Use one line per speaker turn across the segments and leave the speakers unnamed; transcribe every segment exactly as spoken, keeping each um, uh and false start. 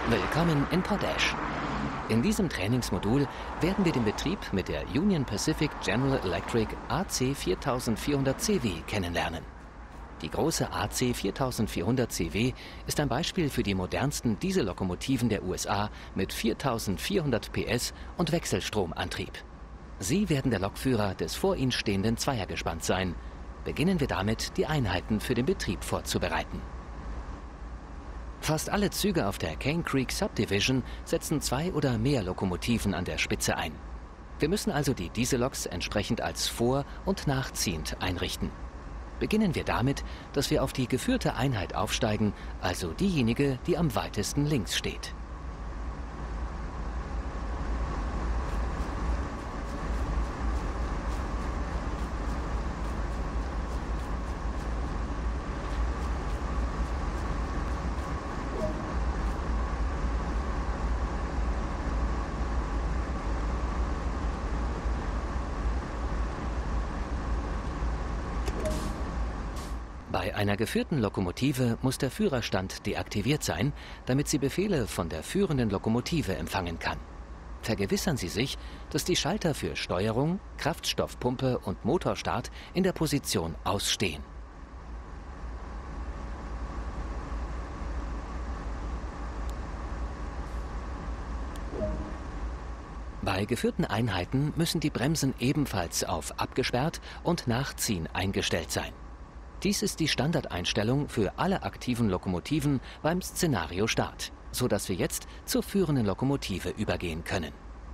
Willkommen in Potash. In diesem Trainingsmodul werden wir den Betrieb mit der Union Pacific General Electric A C viertausendvierhundert C W kennenlernen. Die große A C viertausendvierhundert C W ist ein Beispiel für die modernsten Diesellokomotiven der U S A mit viertausendvierhundert P S und Wechselstromantrieb. Sie werden der Lokführer des vor Ihnen stehenden Zweiergespanns sein. Beginnen wir damit, die Einheiten für den Betrieb vorzubereiten. Fast alle Züge auf der Cane Creek Subdivision setzen zwei oder mehr Lokomotiven an der Spitze ein. Wir müssen also die Dieselloks entsprechend als vor- und nachziehend einrichten. Beginnen wir damit, dass wir auf die geführte Einheit aufsteigen, also diejenige, die am weitesten links steht. Bei einer geführten Lokomotive muss der Führerstand deaktiviert sein, damit sie Befehle von der führenden Lokomotive empfangen kann. Vergewissern Sie sich, dass die Schalter für Steuerung, Kraftstoffpumpe und Motorstart in der Position ausstehen. Bei geführten Einheiten müssen die Bremsen ebenfalls auf abgesperrt und Nachziehen eingestellt sein. Dies ist die Standardeinstellung für alle aktiven Lokomotiven beim Szenario Start, so dass wir jetzt zur führenden Lokomotive übergehen können.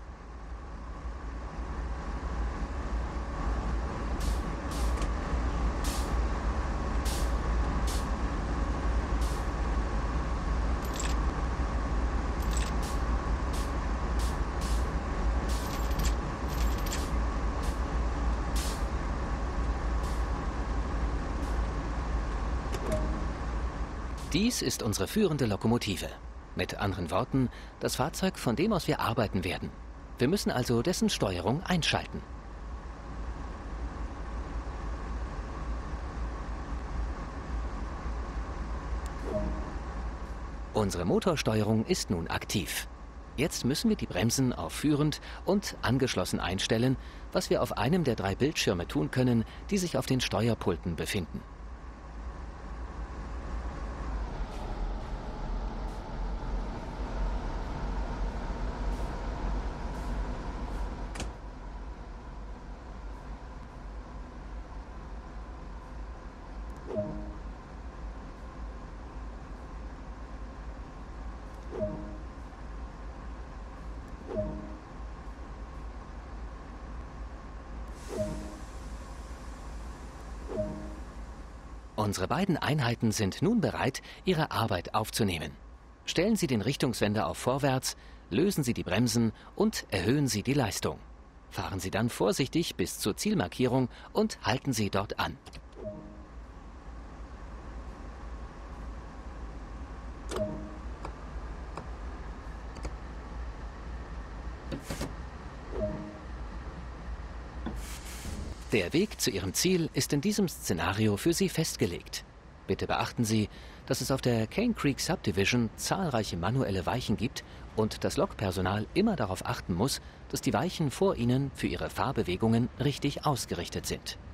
Dies ist unsere führende Lokomotive. Mit anderen Worten, das Fahrzeug, von dem aus wir arbeiten werden. Wir müssen also dessen Steuerung einschalten. Unsere Motorsteuerung ist nun aktiv. Jetzt müssen wir die Bremsen auf führend und angeschlossen einstellen, was wir auf einem der drei Bildschirme tun können, die sich auf den Steuerpulten befinden. Unsere beiden Einheiten sind nun bereit, ihre Arbeit aufzunehmen. Stellen Sie den Richtungswender auf Vorwärts, lösen Sie die Bremsen und erhöhen Sie die Leistung. Fahren Sie dann vorsichtig bis zur Zielmarkierung und halten Sie dort an. Der Weg zu Ihrem Ziel ist in diesem Szenario für Sie festgelegt. Bitte beachten Sie, dass es auf der Cane Creek Subdivision zahlreiche manuelle Weichen gibt und das Lokpersonal immer darauf achten muss, dass die Weichen vor Ihnen für Ihre Fahrbewegungen richtig ausgerichtet sind.